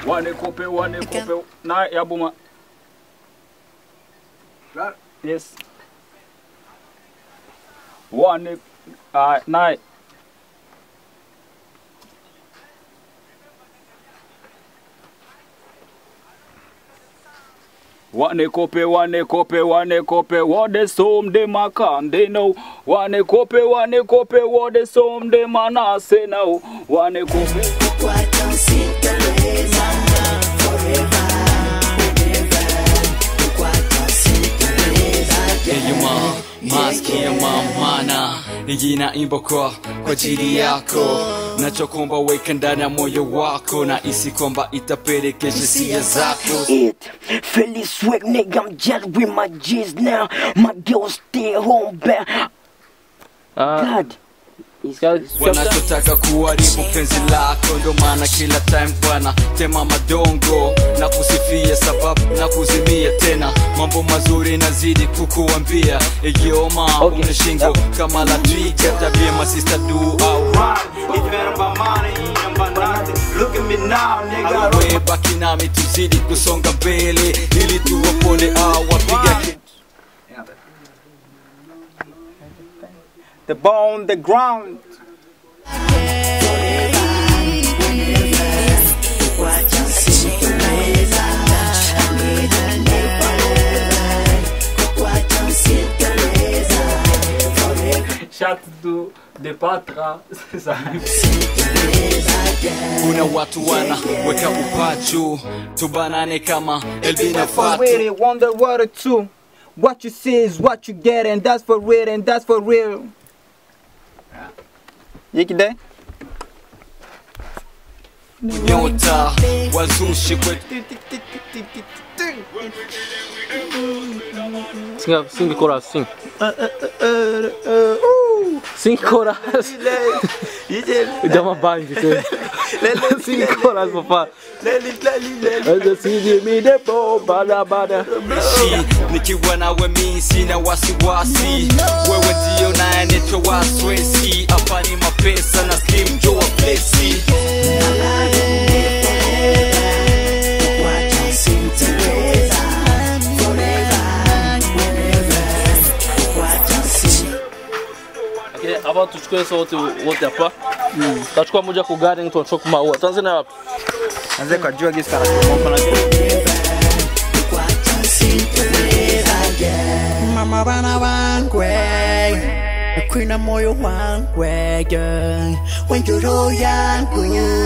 One kope. Na yabuma. Yes. One nine. One kope, what the some de makan they know. One kope, what the some de mana say now. One kope. Maski ya mamana nijina imbo kwa ajili yako nachokomba weka ndani ya moyo wako na isi kwamba itapelekesha hisia zako. Philly swag nigga, I'm just with my G's now. My girl stay home back. God. Wanachotaka kuharibu penzi lako ndo maana kila time bwana tema madongo na kusifia sababu na kuzimia tena mambo mazuri nazidi kukuambia egioma umeshingo kama la twiga tabia masista do alright even about money about nothing look at me now nigga wewe baki nami tuzidi kusonga mbele ili tuwapone wapiga the bone, the ground. Shout to the patra. Kuna watu wana weka upachu tubanane kama Elvina Fatu. Really wonder what it too. What you see is what you get, and that's for real, and that's for real. Yikide? Nyota wazushi kwetu. Sing chorus, sing. Sing chorus. Dama band. Sing chorus, papa. Nikiwa nawe mimi sina wasiwasi wewe ndio nayenetwa waswesi hapa ni Mapesa na slim Joe Plexi Avant tuchukue sote wote hapa. Tachukua moja kwa garden tunachukua maua. Tanzania wapi? Anze kwa jua gisi kana kwa Mama bana wangwe Kwina moyo wangwe Wanjuro yangu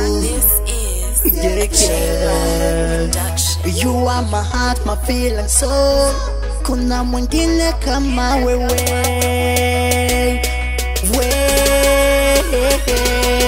You are my heart, my feeling soul Kuna mwingine kama wewe